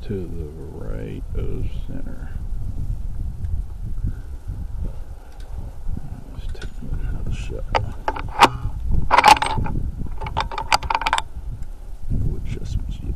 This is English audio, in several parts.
to the right of center. Let's take another shot. No adjustments yet.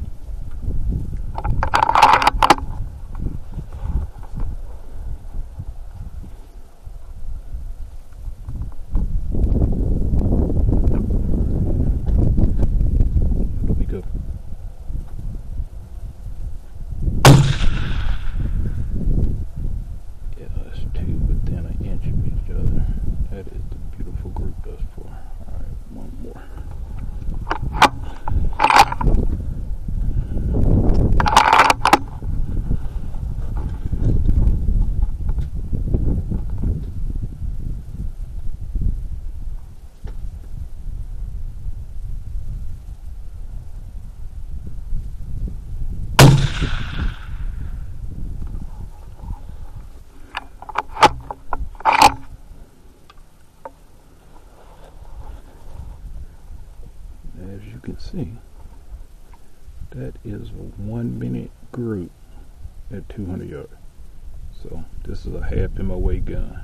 As you can see, that is a 1 minute group at 200 yards. So this is a half MOA gun.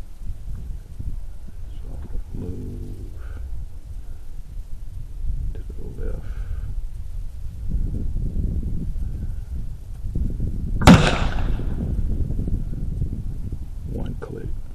So I'm gonna move to the left. One click.